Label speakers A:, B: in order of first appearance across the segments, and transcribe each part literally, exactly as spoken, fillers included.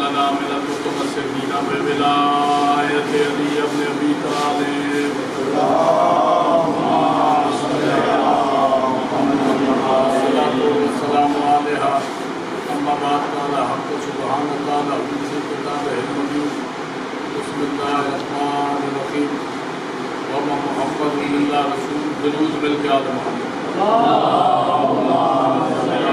A: لنا من المتمسكين بولایت علی ابن ابی طالب اللهم صل علی محمد والصلاة والسلام علیہ اما بعد قال حق سبحانہ تعالی فی کتابہ المبین بسم اللہ الرحمن الرحیم وما محمد الا رسول درود مل کے آل محمد اللهم صل علی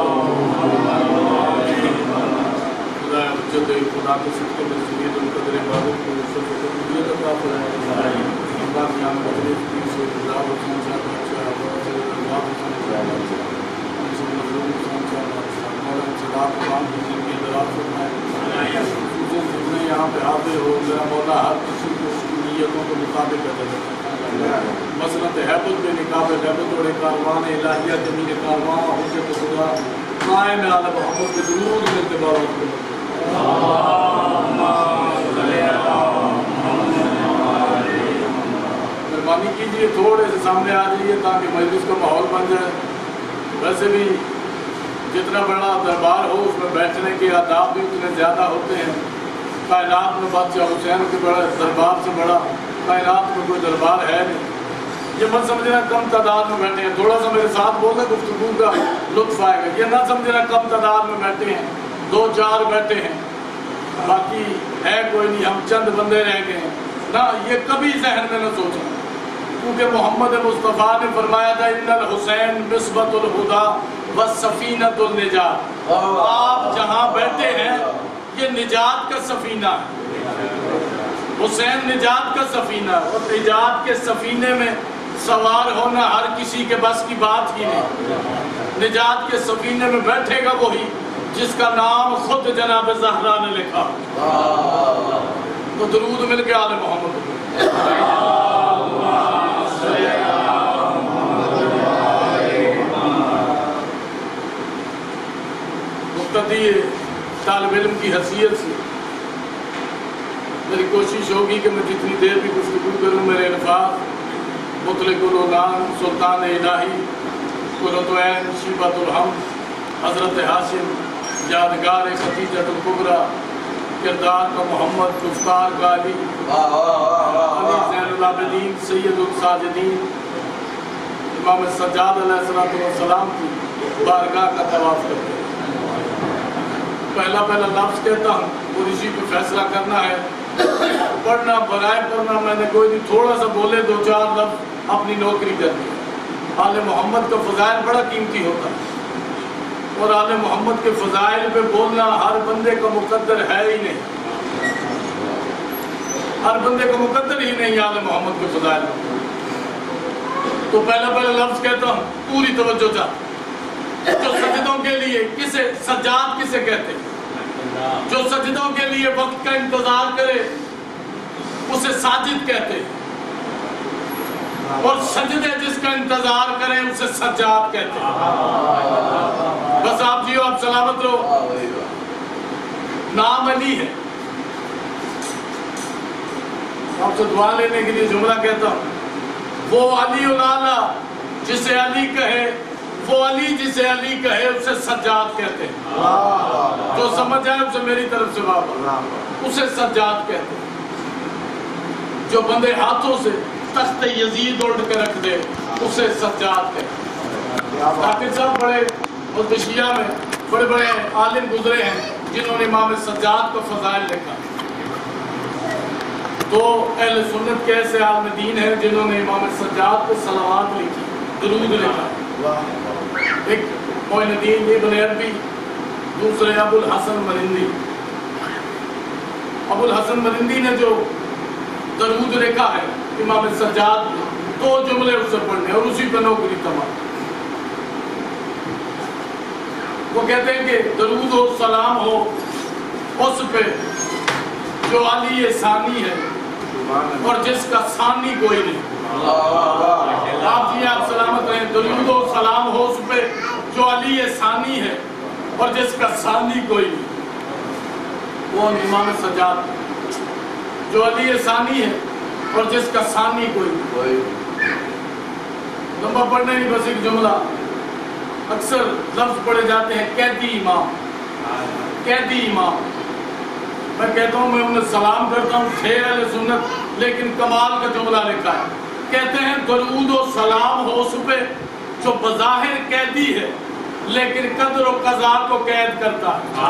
A: جد خدا کے صدقے میں سید القدر عبادت کو صرف قبولیت عطا فرمائے اللہ کی آن بدریف کی سے اللہ حسین صاحب اچھا اللہ حسین صاحب اچھا ہم سب مظلوم حسین صاحب اچھا مولا صداق قرآن کی زندگی دراز فرمائے خصوصاً جتنے یہاں پہ حاضر ہو میرا مولا ہر کسی کو اس کی نیتوں کے مطابق ادا کرے مثلاً حیبت میں نکاب حیبت اور کاروان الہیہ زمین کاروان حجت خدا قائم آل محمد کے درود ملتے بارات کو مہربانی کیجیے تھوڑے سے سامنے آ جائیے تاکہ مجلس کا ماحول بن جائے ویسے بھی جتنا بڑا دربار ہو اس میں بیٹھنے کے آداب بھی اتنے زیادہ ہوتے ہیں کائنات میں بادشاہ حسین کے بڑا دربار سے بڑا کائنات میں کوئی دربار ہے نہیں یہ مت سمجھنا کم تعداد میں بیٹھے ہیں تھوڑا سا میرے ساتھ بولیں گفتگو کا لطف آئے گا یہ نہ سمجھنا کم تعداد میں بیٹھے ہیں دو چار بیٹھے ہیں باقی ہے کوئی نہیں ہم چند بندے رہ گئے ہیں نہ یہ کبھی ذہن میں نہ سوچیں کیونکہ محمد مصطفیٰ نے فرمایا تھا ان الحسین مصبۃ الہدیٰ والسفینۃ النجات آپ جہاں بیٹھے ہیں یہ نجات کا سفینہ ہے حسین نجات کا سفینہ ہے اور نجات کے سفینے میں سوار ہونا ہر کسی کے بس کی بات ہی نہیں نجات کے سفینے میں بیٹھے گا وہی جس کا نام خود جناب زہرا نے لکھا تو درود مل کے آل محمد مقتدی طالب علم کی حیثیت سے میری کوشش ہوگی کہ میں جتنی دیر بھی گفتگو کروں میرے الفاظ مطلق العنان سلطان الہی قرۃ عین شیبۃ الحمد حضرت ہاشم یادگار خدیجۃ الکبریٰ کردار کا محمد گفتار کا علی علی زین العابدین سید الساجدین امام سجاد علیہ السلام کی بارگاہ کا طواف کرتے ہیں پہلا پہلا لفظ کہتا ہوں اور اسی پہ فیصلہ کرنا ہے پڑھنا برائے پڑھنا میں نے کوئی نہیں تھوڑا سا بولے دو چار لفظ اپنی نوکری کرنی آل محمد کا فضائل بڑا قیمتی ہوتا ہے اور آل محمد کے فضائل پہ بولنا ہر بندے کا مقدر ہے ہی نہیں ہر بندے کا مقدر ہی نہیں آل محمد کے فضائل پہ تو پہلا پہلا لفظ کہتا ہوں پوری توجہ چاہتا جو سجدوں کے لیے کسے سجاد کسے کہتے ہیں جو سجدوں کے لیے وقت کا انتظار کرے اسے ساجد کہتے ہیں اور سجدے جس کا انتظار کریں اسے سجاد کہتے ہیں بس آپ جیو آپ سلامت رہو نام علی ہے آپ سے دعا لینے کے لیے جملہ کہتا ہوں وہ علی الاعلیٰ جسے علی کہے وہ علی جسے علی کہے اسے سجاد کہتے ہیں جو سمجھ جائے اسے میری طرف سے واپس اسے سجاد کہتے ہیں جو بندے ہاتھوں سے تخت یزید اڑ کے رکھ دے اسے سجاد کہتے ہیں حافظ صاحب بڑے مدشیہ میں بڑے بڑے عالم گزرے ہیں جنہوں نے امام سجاد کو فضائل لکھا تو اہل سنت کے ایسے عالم دین ہیں جنہوں نے امام سجاد کو صلوات لکھی درود لکھا ایک معین الدین ابن عربی دوسرے ابو الحسن مرندی ابو الحسن مرندی نے جو درود لکھا ہے امام سجاد دو جملے اس سے پڑھنے اور اسی پہ نوکری تمام وہ کہتے ہیں کہ درود و سلام ہو اس پہ جو علی ثانی ہے اور جس کا ثانی کوئی نہیں آپ جی آپ سلامت رہیں درود و سلام ہو اس پہ جو علی ثانی ہے اور جس کا ثانی کوئی نہیں وہ امام سجاد جو علی ثانی ہے اور جس کا ثانی کوئی نہیں لمبا پڑھنے نہیں بس ایک جملہ اکثر لفظ پڑھے جاتے ہیں قیدی امام قیدی امام میں کہتا ہوں میں انہیں سلام کرتا ہوں، تھے اہل سنت، لیکن کمال کا جملہ لکھا ہے، کہتے ہیں درود و سلام ہو اس پہ جو بظاہر قیدی ہے لیکن قدر و قضا کو قید کرتا ہے۔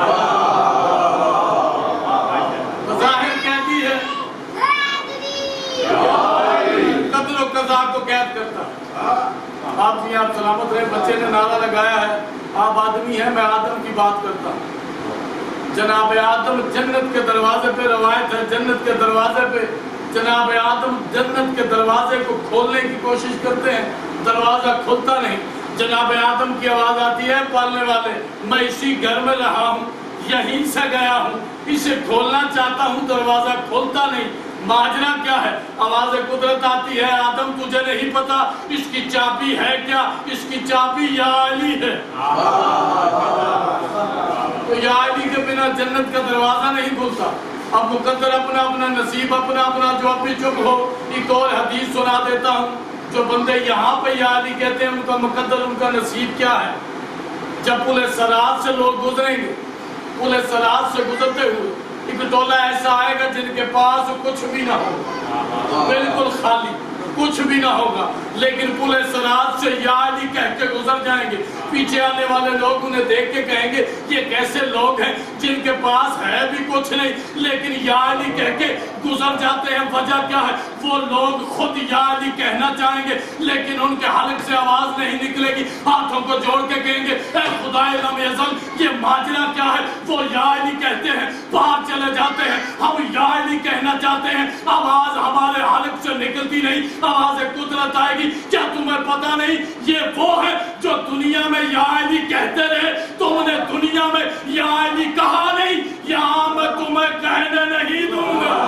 A: بظاہر قیدی ہے، قدر و قضا کو قید کرتا ہے۔ آپ جی آپ سلامت رہے، بچے نے نعرہ لگایا ہے آپ آدمی ہیں، میں آدم کی بات کرتا ہوں۔ جناب آدم جنت کے دروازے پہ، روایت ہے جنت کے دروازے پہ جناب آدم جنت کے دروازے کو کھولنے کی کوشش کرتے ہیں، دروازہ کھلتا نہیں۔ جناب آدم کی آواز آتی ہے، پالنے والے میں اسی گھر میں رہا ہوں، یہیں سے گیا ہوں، اسے کھولنا چاہتا ہوں، دروازہ کھولتا نہیں، ماجرا کیا ہے؟ آواز قدرت آتی ہے، آدم تجھے نہیں پتا اس کی چابی ہے کیا؟ اس کی چابی یا علی ہے۔ تو یا علی کے بنا جنت کا دروازہ نہیں کھلتا۔ اب مقدر اپنا اپنا نصیب اپنا اپنا، جو اب بھی چپ ہو ایک اور حدیث سنا دیتا ہوں۔ جو بندے یہاں پہ یا علی کہتے ہیں ان کا مقدر ان کا نصیب کیا ہے؟ جب پل صراط سے لوگ گزریں گے، پل صراط سے گزرتے ہوئے ایک ٹولہ ایسا آئے گا جن کے پاس کچھ بھی نہ ہوگا، بالکل خالی، کچھ بھی نہ ہوگا، لیکن پل صراط سے یا علی کہہ کے گزر جائیں گے۔ پیچھے آنے والے لوگ انہیں دیکھ کے کہیں گے یہ کیسے لوگ ہیں جن کے پاس ہے بھی کچھ نہیں لیکن یا علی کہہ کے گزر جاتے ہیں۔ وجہ کیا ہے؟ وہ لوگ خود یا علی کہنا چاہیں گے لیکن ان کے حلق سے آواز نہیں نکلے گی، ہاتھوں کو جوڑ کے کہیں گے اے خدائے لم یزل، یہ ماجرا کیا ہے؟ وہ یا علی کہتے ہیں، باہر چلے جاتے ہیں، ہم یا علی کہنا چاہتے ہیں، آواز ہمارے حلق سے نکلتی نہیں، آواز قدرت آئے گی۔ کیا تمہیں پتا نہیں یہ وہ ہے جو دنیا میں یا علی کہتے رہے؟ تم نے دنیا میں یا علی کہا نہیں، یہاں میں تمہیں کہنے نہیں دوں گا۔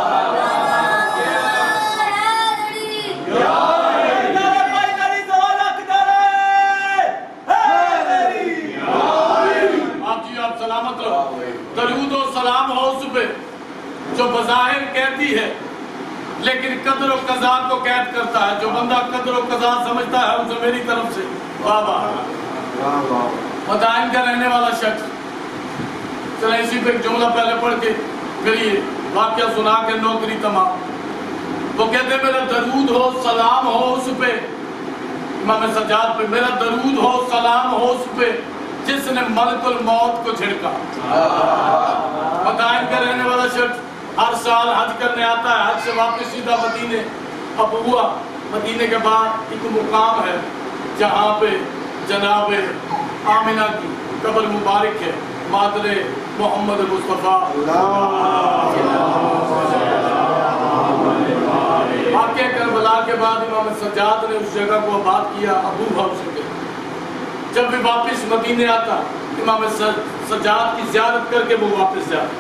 A: آپ جی آپ سلامت رہو۔ درود و سلام ہو اس پہ جو بظاہر قیدی ہے لیکن قدر و قضا کو قید کرتا ہے۔ جو بندہ قدر و قضا سمجھتا ہے اسے میری طرف سے واہ واہ۔ مدائن کا رہنے والا شخص، چلیں اسی پہ ایک جملہ پہلے پڑھ کے پھر یہ واقعہ سنا کے نوکری تمام۔ وہ کہتے ہیں میرا درود ہو سلام ہو اس پہ، امام سجاد پہ، میرا درود ہو سلام ہو اس پہ جس نے ملک الموت کو جھڑکا۔ مدائن کا رہنے والا شخص ہر سال حج کرنے آتا ہے، حج سے واپس سیدھا مدینے۔ اب ہوا مدینے کے بعد ایک مقام ہے جہاں پہ جناب آمنہ کی قبر مبارک ہے، مادر محمد مصطفیٰ۔ واقعہ کربلا کے بعد امام سجاد نے اس جگہ کو آباد کیا، ابو بھاؤ سے۔ جب بھی واپس مدینے آتا امام سجاد کی زیارت کر کے وہ واپس جاتا،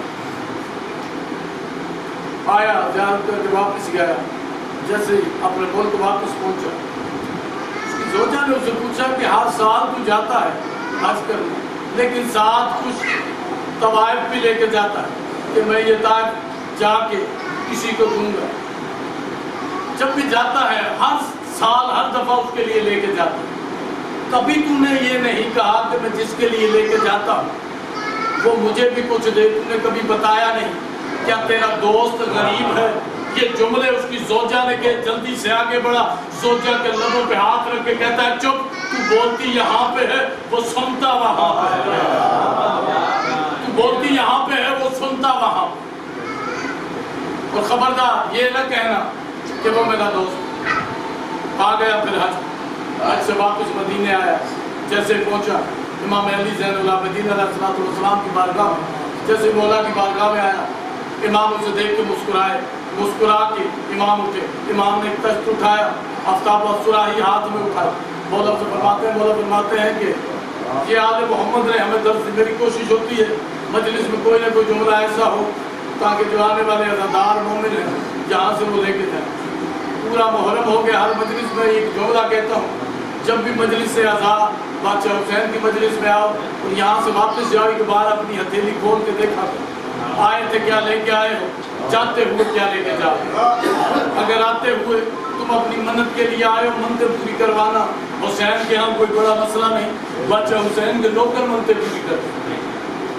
A: آیا زیارت کر کے واپس گیا، جیسے اپنے ملک واپس پہنچا اس کی زوجہ نے اسے پوچھا کہ ہر سال تو جاتا ہے حج کرنے لیکن ساتھ کچھ طوائف بھی لے کے جاتا ہے کہ میں یہ طائف جا کے کسی کو دوں گا۔ جب بھی جاتا ہے ہر سال ہر دفعہ اس کے لیے لے کے جاتا ہے، کبھی تم نے یہ نہیں کہا کہ میں جس کے لیے لے کے جاتا ہوں وہ مجھے بھی کچھ دے، تم نے کبھی بتایا نہیں، کیا تیرا دوست غریب ہے؟ یہ جملے اس کی زوجہ نے کہ جلدی سے آگے بڑھا، زوجہ کے لبوں پہ ہاتھ رکھ کے کہتا ہے چپ، تو بولتی یہاں پہ ہے وہ سنتا وہاں پہ ہے، تو بولتی یہاں پہ ہے وہ سنتا وہاں پہ۔ اور خبردار یہ نہ کہنا کہ وہ میرا دوست۔ آ گیا پھر حج، حج سے واپس مدینے آیا، جیسے پہنچا امام علی زین العابدین علیہ السلام کی بارگاہ میں، جیسے مولا کی بارگاہ میں آیا امام اسے دیکھ کے مسکرائے، مسکرا کے امام اٹھے، امام نے ایک تشت اٹھایا، آفتاب و سراہی ہاتھ میں اٹھایا، مولا سے فرماتے ہیں مولا فرماتے ہیں کہ یہ آل محمد رہے، ہمیں درس میری کوشش ہوتی ہے مجلس میں کوئی نہ کوئی جملہ ایسا ہو تاکہ جو آنے والے عزادار مومن ہیں جہاں سے وہ لے کے جائیں۔ پورا محرم ہو گیا، ہر مجلس میں ایک جملہ کہتا ہوں، جب بھی مجلس سے عزا بادشاہ حسین کی مجلس میں آؤ اور یہاں سے واپس جاؤ ایک بار اپنی ہتھیلی کھول کے دیکھا آئے تھے کیا لے کے آئے ہو، جاتے ہوئے کیا لے کے جاؤ۔ اگر آتے ہوئے تم اپنی منت کے لیے آئے ہو منتیں پوری کروانا، حسین کے ہاں کوئی بڑا مسئلہ نہیں، بادشاہ حسین کے نوکر منتیں پوری کرتے۔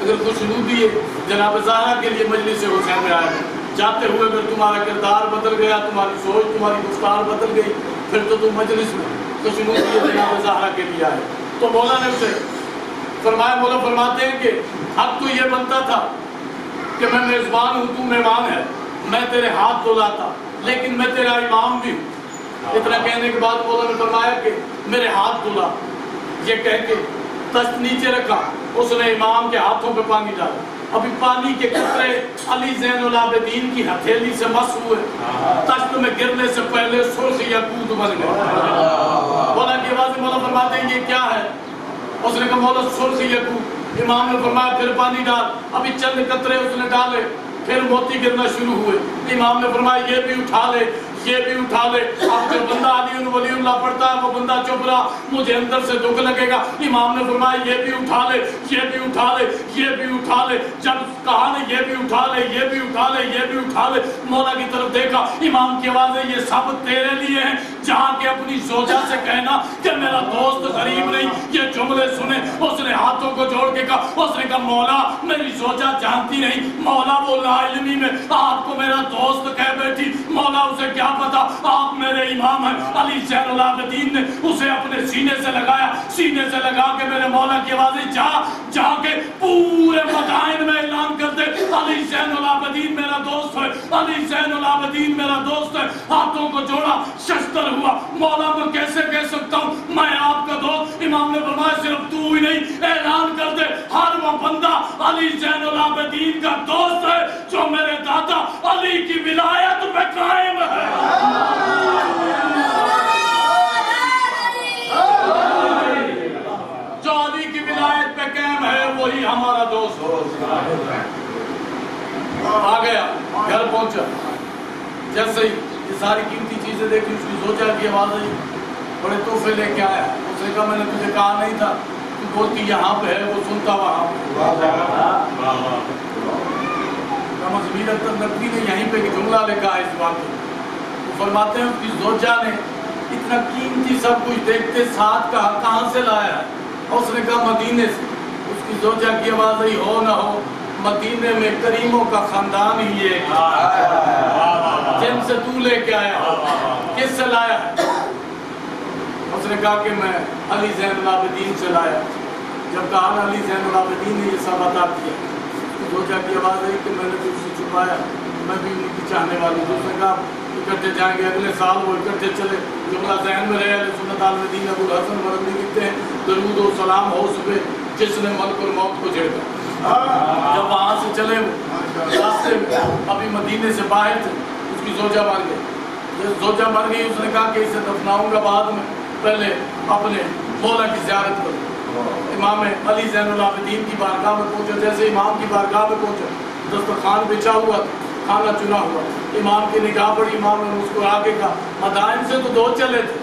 A: اگر خوشنودی ہے جناب زہرا کے لیے مجلس حسین میں آئے، جاتے ہوئے اگر تمہارا کردار بدل گیا، تمہاری سوچ تمہاری گفتار بدل گئی، پھر تو تم مجلس میں خوشنودی ہے جناب زہرا کے لیے آئے۔ تو مولا نے اسے فرمایا، مولا فرماتے ہیں کہ حق تو یہ بنتا تھا کہ میں میزبان ہوں، تو مہمان ہے، میں تیرے ہاتھ دھلاتا، لیکن میں تیرا امام بھی ہوں۔ اتنا کہنے کے بعد مولا نے فرمایا کہ میرے ہاتھ دھلا، یہ کہہ کے تشت نیچے رکھا، اس نے امام کے ہاتھوں پہ پانی ڈالا، ابھی پانی کے قطرے علی زین العابدین کی ہتھیلی سے مس ہوئے، تشت میں گرنے سے پہلے سرخ یاقوت بن گئے۔ مولا کی آواز مولا فرماتے ہیں یہ کیا ہے؟ اس نے کہا مولا سرخ یاقوت۔ امام نے فرمایا پھر پانی ڈال، ابھی چند قطرے اس نے ڈالے، پھر موتی گرنا شروع ہوئے۔ امام نے فرمایا یہ بھی اٹھا لے، یہ بھی اٹھا لے۔ اب جو بندہ علی ولی اللہ پڑھتا ہے وہ بندہ چپ رہا، مجھے اندر سے دکھ لگے گا۔ امام نے فرمایا یہ بھی اٹھا لے، یہ بھی اٹھا لے، یہ بھی اٹھا لے۔ جب کہا نا یہ بھی اٹھا لے، یہ بھی اٹھا لے، یہ بھی اٹھا لے، مولا کی طرف دیکھا، امام کی آواز ہے یہ سب تیرے لیے ہیں۔ جہاں کہ اپنی زوجہ سے کہنا کہ میرا دوست غریب نہیں، یہ جملے سنے۔ اس نے ہاتھوں کو جوڑ کے کہا، اس نے کہا مولا میری زوجہ جانتی نہیں، مولا وہ لا علمی میں آپ کو میرا دوست کہہ بیٹھی، مولا اسے کیا پتا آپ میرے امام ہیں۔ علی زین العابدین نے اسے اپنے سینے سے لگایا، سینے سے لگا کے میرے مولا کی آوازیں جا جا کے پورے مدائن میں اعلان کر دے علی زین العابدین میرا دوست ہے، علی زین العابدین میرا دوست ہے۔ ہاتھوں کو جوڑا، ششتر ہوا، مولا میں کیسے کہہ سکتا ہوں میں آپ کا دوست؟ امام نے فرمایا صرف تو ہی نہیں، اعلان کر دے ہر وہ بندہ علی زین العابدین کا دوست ہے جو میرے دادا علی کی ولایت پہ قائم ہے۔ جو علی کی ولایت پہ قائم ہے وہی ہمارا دوست آ گیا، گھر پہنچا، جیسے ہی یہ ساری قیمتی چیزیں دیکھی، اس کی زوجہ کی آواز آئی، بڑے تحفے لے کے آیا۔ اس نے کہا میں نے تجھے کہا نہیں تھا، تو بولتی یہاں پہ ہے، وہ سنتا وہاں پہ۔ مزمیر التنبی نے یہیں پہ ایک جملہ لکھا ہے اس بات کو، وہ فرماتے ہیں اس کی زوجہ نے اتنا قیمتی سب کچھ دیکھتے ساتھ کہا کہاں سے لایا ہے؟ اس نے کہا مدینے سے۔ اس کی زوجہ کی آواز آئی ہو نہ ہو مدینے میں کریموں کا خاندان ہی ہے جن سے تو لے کے آیا، کس سے لایا ہے؟ اس نے کہا کہ میں علی زین العابدین سے لایا۔ جب کہا علی زین العابدین نے یہ سب عطا کیا، زوجہ کی آواز آئی کہ میں نے تجھ سے چھپایا، میں بھی ان کی چاہنے والی ہوں۔ اس نے کہا اکٹھے جائیں گے، اگلے سال وہ اکٹھے چلے۔ جملہ ذہن میں رہے، اہل سنت الدین ابو الحسن مرندی لکھتے ہیں درود و سلام ہو صبح جس نے ملک الموت کو جھڑکا۔ جب وہاں سے چلے راستے میں ابھی مدینے سے باہر تھے، اس کی زوجہ مر گئی۔ جب زوجہ مر گئی اس نے کہا کہ اسے دفناؤں گا بعد میں، پہلے اپنے مولا کی زیارت کروں۔ امام علی زین العابدین کی بارگاہ میں پہنچا، جیسے امام کی بارگاہ میں پہنچا دسترخوان بچھا ہوا تھا، کھانا چنا ہوا، امام کی نگاہ پڑی، امام نے اس کو آگے کہا مدائن سے تو دو چلے تھے۔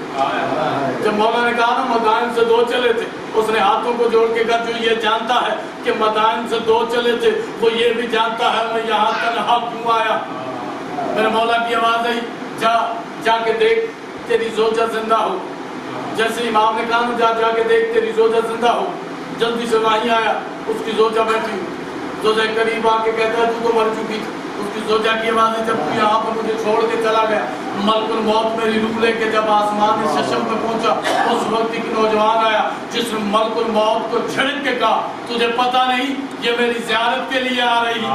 A: جب مولا نے کہا نا مدائن سے دو چلے تھے، اس نے ہاتھوں کو جوڑ کے کہا جو یہ جانتا ہے کہ مدائن سے دو چلے تھے وہ یہ بھی جانتا ہے میں یہاں تنہا کیوں آیا۔ میرے مولا کی آواز آئی جا جا کے دیکھ تیری زوجہ زندہ ہو۔ جیسے امام نے کہا جا جا کے دیکھ تیری زوجہ زندہ ہو، جلدی سے وہیں آیا، اس کی زوجہ بیٹھی ہوئی، زوجہ قریب آ کے کہتا ہے تو تو مر چکی تھی۔ اس کی زوجہ کی آواز ہے جب تو یہاں پر مجھے چھوڑ کے چلا گیا، ملک الموت میری روح لے کے جب آسمان ششم پہ پہنچا، اس وقت ایک نوجوان آیا جس نے ملک الموت کو جھڑک کے کہا تجھے پتہ نہیں یہ میری زیارت کے لیے آ رہی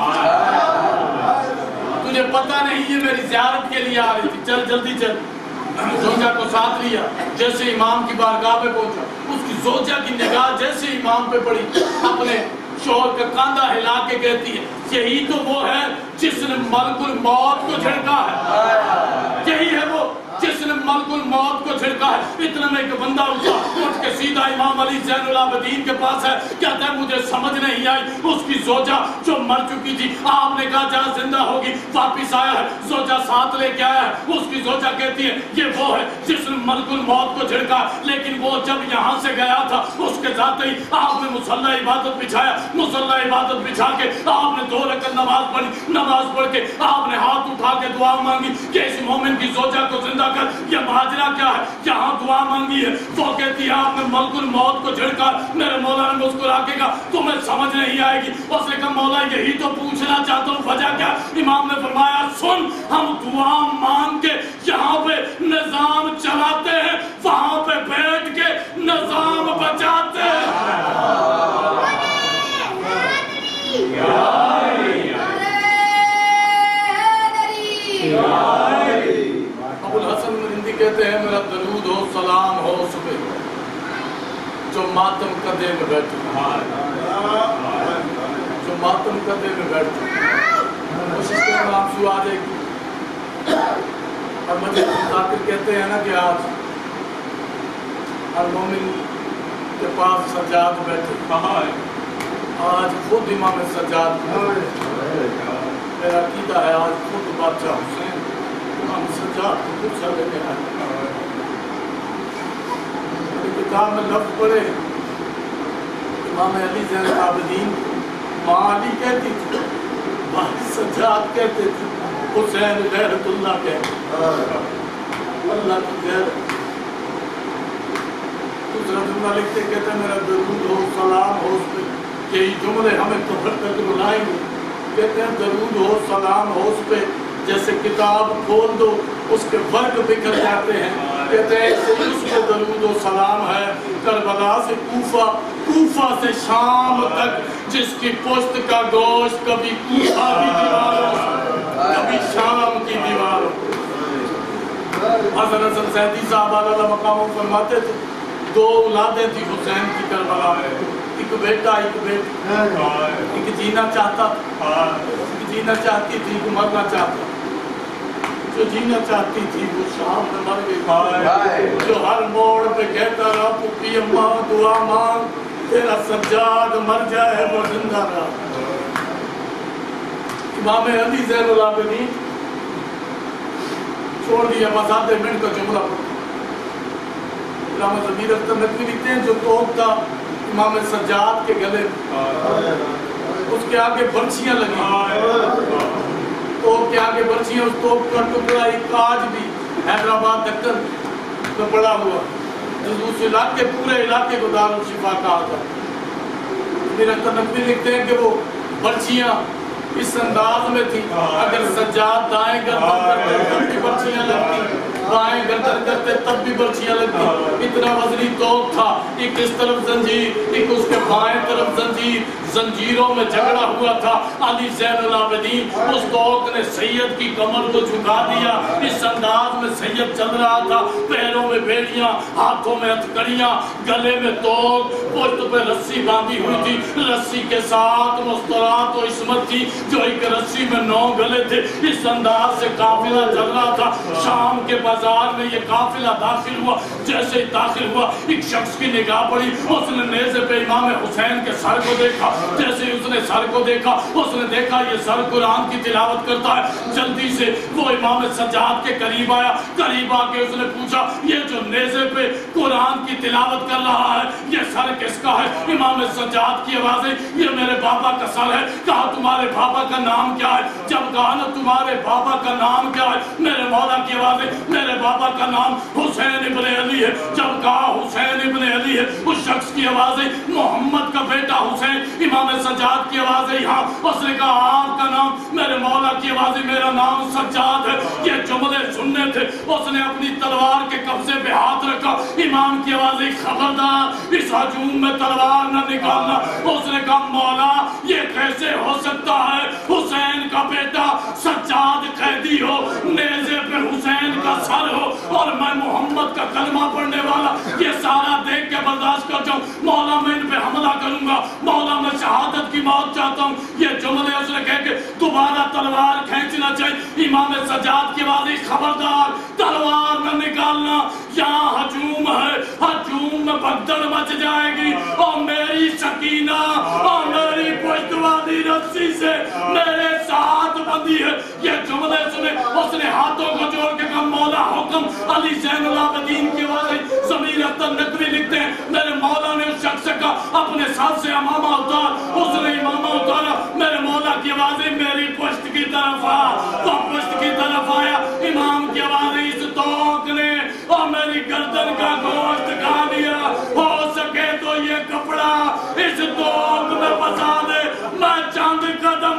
A: تھی، تجھے پتہ نہیں یہ میری زیارت کے لیے آ رہی تھی، چل جلدی چل۔ زوجہ کو ساتھ لیا، جیسے امام کی بارگاہ پہ پہنچا، اس کی زوجہ کی نگاہ جیسے امام پہ پڑی، اپنے شوہر کا کاندھا ہلا کے کہتی ہے یہی تو وہ ہے جس نے ملک الموت کو جھڑکا ہے، یہی ہے وہ جس نے ملک الموت کو جھڑکا ہے۔ اتنا میں ایک بندہ اٹھا اٹھ کے سیدھا امام علی زین العابدین کے پاس ہے، کہتا ہے مجھے سمجھ نہیں آئی، اس کی زوجہ جو مر چکی تھی آپ نے کہا جا زندہ ہوگی، واپس آیا ہے، زوجہ ساتھ لے کے آیا ہے، اس کی زوجہ کہتی ہے یہ وہ ہے جس نے ملک الموت کو جھڑکا، لیکن وہ جب یہاں سے گیا تھا اس کے ذات ہی آپ نے مصلی عبادت بچھایا، مصلی عبادت بچھا کے آپ نے دو رکعت نماز پڑھی. نماز پڑھ کے آپ نے ہاتھ اٹھا کے دعا مانگی کہ اس مومن کی زوجہ کو زندہ کر. یہ ماجرا کیا ہے؟ یہاں دعا مانگی ہے. وہ کہتی ہے آپ نے ملک الموت کو جھڑکا. میرے مولا نے مسکرا کے کہا تمہیں سمجھ نہیں آئے گی. اس نے کہا مولا یہی تو پوچھنا چاہتا ہوں, وجہ کیا؟ امام نے فرمایا سن, ہم دعا مانگ کے یہاں پہ نظام چلاتے ہیں, وہاں پہ بیٹھ کے نظام بچاتے ہیں. ابو الحسن مرندی کہتے ہیں میرا درود ہو سلام ہو اس پہ جو ماتم کدے میں بیٹھے, جو ماتم کدے میں بیٹھے. کوشش کریں آنسو آ جائے گی. اور مجھے ذاکر کہتے ہیں نا کہ آج ہر مومن کے پاس سجاد بیٹھے. آج خود امام سجاد میرا عقیدہ ہے, آج خود بادشاہ حسین امام سجاد کو پوچھا لے کے آئے. کتاب میں لفظ پڑھے امام علی زین العابدین ماں علی کہتی تھی, بھائی سجاد کہتے تھے, حسین غیرت اللہ کہتے اللہ کی غیرت. دوسرا جملہ لکھتے کہتے ہیں میرا درود ہو سلام ہو اس پہ. یہی جملے ہمیں قبر تک رلائیں گے. کہتے ہیں درود ہو سلام ہو اس پہ جیسے کتاب کھول دو اس کے فرق بکھر جاتے ہیں. کہتے ہیں اس پہ درود و سلام ہے کربلا سے کوفہ, کوفہ سے شام تک جس کی پشت کا گوشت کبھی کوفہ کی دیواروں کبھی شام کی دیواروں. حضرت حسن زیدی صاحب علیہ مقام فرماتے تھے دو اولادیں تھی حسین کی کربلا میں, ایک بیٹا ایک بیٹی. ایک جینا چاہتا ایک جینا چاہتی تھی, ایک مرنا چاہتا. جو جینا چاہتی تھی وہ شام میں مر گئی. جو ہر موڑ پہ کہتا رہا پپی اماں دعا مانگ تیرا سجاد مر جائے وہ زندہ رہا. امام علی زین العابدین چھوڑ دیا بس آدھے منٹ کا جملہ پڑھا. علامہ ضمیر اختر نقوی لکھتے ہیں جو توپ تھا امام سجاد کے گلے اس کے آگے برچیاں لگی, توپ کے آگے برچیاں, اس توپ کا ٹکڑا ایک کاج بھی حیدرآباد دکن میں پڑا ہوا جس اس علاقے پورے علاقے کو دار الشفا کہا تھا. ضمیر اختر نقوی لکھتے ہیں کہ وہ برچیاں اس انداز میں تھی اگر سجاد دائیں گردن کرتے تب بھی برچیاں لگتی, بائیں گردن کرتے تب بھی برچیاں لگتی. اتنا وزنی توپ تھا, ایک اس طرف زنجیر ایک اس کے بائیں طرف زنجیر, زنجیروں میں جھگڑا ہوا تھا. علی زین العابدین اس توپ نے سید کی کمر کو جھکا دیا. اس انداز میں سید چل رہا تھا, پیروں میں بیڑیاں, ہاتھوں میں ہتھکڑیاں, گلے میں توپ, پشت پہ رسی باندھی ہوئی تھی. رسی کے ساتھ مسترات و عصمت تھی جو ایک رسی میں نو گلے تھے. اس انداز سے قافلہ چل رہا تھا. شام کے بازار میں یہ قافلہ داخل ہوا. جیسے ہی داخل ہوا ایک شخص کی نگاہ پڑی, اس نے نیزے پہ امام حسین کے سر کو دیکھا. جیسے اس نے سر کو دیکھا اس نے دیکھا یہ سر قرآن کی تلاوت کرتا ہے. جلدی سے وہ امام سجاد کے قریب آیا. قریب آ کے اس نے پوچھا یہ جو نیزے پہ قرآن کی تلاوت کر رہا ہے یہ سر کس کا ہے؟ امام سجاد کی آوازیں یہ میرے بابا کا سر ہے. کہا تمہارے بابا کا نام کیا ہے؟ جب کہا نا تمہارے بابا کا نام کیا ہے, میرے مولا کی آوازیں میرے بابا کا نام حسین ابن علی ہے. جب کہا حسین ابن علی ہے اس شخص کی آوازیں محمد کا بیٹا حسین. امام سجاد کی آوازیں یہاں. اس نے کہا آپ کا نام, میرے مولا کی آوازیں میرا نام سجاد ہے. یہ جملے سننے تھے. اس نے اپنی تلوار کے قبضے پہ ہاتھ رکھا. امام کی آوازیں خبردار اس ہجوم میں تلوار نہ نکالنا. اس نے کہا مولا یہ کیسے ہو سکتا ہے, حسین کا بیٹا سجاد قیدی ہو, نیزے پہ حسین کا سر ہو اور میں محمد کا کلمہ پڑھنے والا, یہ سارا دیکھ کے برداشت کر جاؤں. مولا میں ان پہ حملہ کروں گا, مولا میں شہادت کی موت چاہتا ہوں. یہ جملے اس نے کہہ کے دوبارہ تلوار کھینچنا چاہیے. امام سجاد کی آواز خبردار تلوار نہ نکالنا, یہاں ہجوم ہے, ہجوم میں بھگدڑ مچ جائے گی اور میری سکینہ اور میری پشت والی رسی سے میرے ساتھ بندی ہے. یہ جملے سنے اس نے ہاتھوں کو جوڑ کے کہا مولا حکم. علی زین العابدین کے والد ضمیر اختر نقوی لکھتے ہیں میرے مولا نے اس شخص سے کہا اپنے ساتھ سے امامہ اتار. اس نے امامہ اتارا. میرے مولا کی آوازیں میری پشت کی طرف آ. وہ پشت کی طرف آیا. امام کی آوازیں اس توق نے اور میری گردن کا گوشت کھا لیا. ہو سکے تو یہ کپڑا اس توق میں پھنسا دے. میں چند قدم